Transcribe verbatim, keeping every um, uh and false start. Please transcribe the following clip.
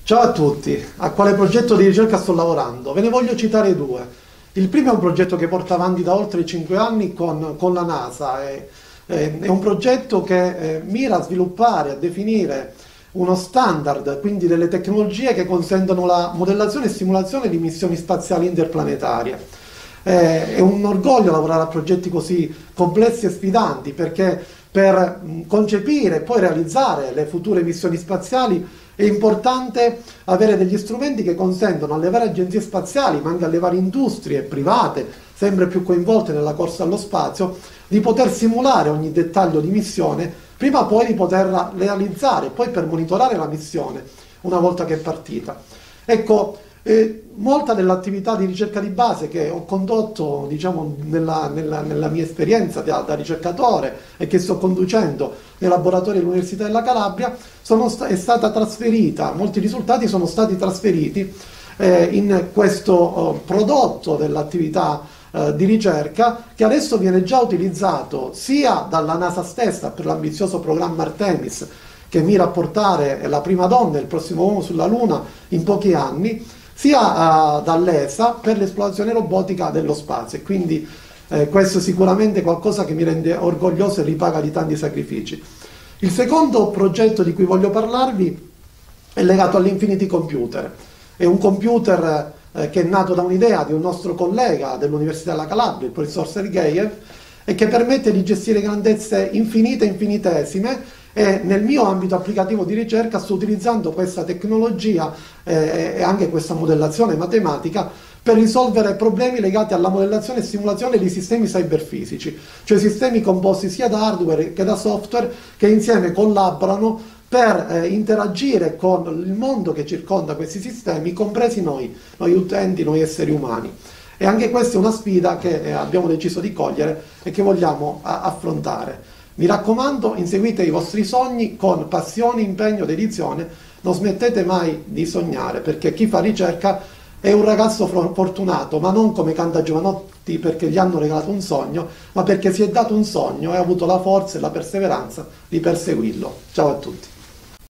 Ciao a tutti, a quale progetto di ricerca sto lavorando? Ve ne voglio citare due. Il primo è un progetto che porta avanti da oltre cinque anni con, con la NASA. È, è, è un progetto che eh, mira a sviluppare, a definire uno standard, quindi delle tecnologie che consentono la modellazione e simulazione di missioni spaziali interplanetarie. Eh, è un orgoglio lavorare a progetti così complessi e sfidanti, perché per mh, concepire e poi realizzare le future missioni spaziali è importante avere degli strumenti che consentono alle varie agenzie spaziali, ma anche alle varie industrie private, sempre più coinvolte nella corsa allo spazio, di poter simulare ogni dettaglio di missione, prima poi di poterla realizzare, poi per monitorare la missione una volta che è partita. Ecco, eh, molta dell'attività di ricerca di base che ho condotto, diciamo, nella, nella, nella mia esperienza da, da ricercatore e che sto conducendo nei laboratori dell'Università della Calabria sono sta- è stata trasferita, molti risultati sono stati trasferiti eh, in questo oh, prodotto dell'attività eh, di ricerca, che adesso viene già utilizzato sia dalla NASA stessa per l'ambizioso programma Artemis, che mira a portare la prima donna e il prossimo uomo sulla Luna in pochi anni, sia uh, dall'E S A per l'esplorazione robotica dello spazio. E quindi eh, questo è sicuramente qualcosa che mi rende orgoglioso e ripaga di tanti sacrifici. Il secondo progetto di cui voglio parlarvi è legato all'Infinity Computer. È un computer eh, che è nato da un'idea di un nostro collega dell'Università della Calabria, il professor Sergeyev, e che permette di gestire grandezze infinite e infinitesime. E nel mio ambito applicativo di ricerca sto utilizzando questa tecnologia eh, e anche questa modellazione matematica per risolvere problemi legati alla modellazione e simulazione di sistemi cyberfisici, cioè sistemi composti sia da hardware che da software, che insieme collaborano per eh, interagire con il mondo che circonda questi sistemi, compresi noi, noi utenti, noi esseri umani. E anche questa è una sfida che eh, abbiamo deciso di cogliere e che vogliamo a- affrontare. Mi raccomando, inseguite i vostri sogni con passione, impegno, dedizione, non smettete mai di sognare, perché chi fa ricerca è un ragazzo fortunato, ma non come canta Giovanotti perché gli hanno regalato un sogno, ma perché si è dato un sogno e ha avuto la forza e la perseveranza di perseguirlo. Ciao a tutti.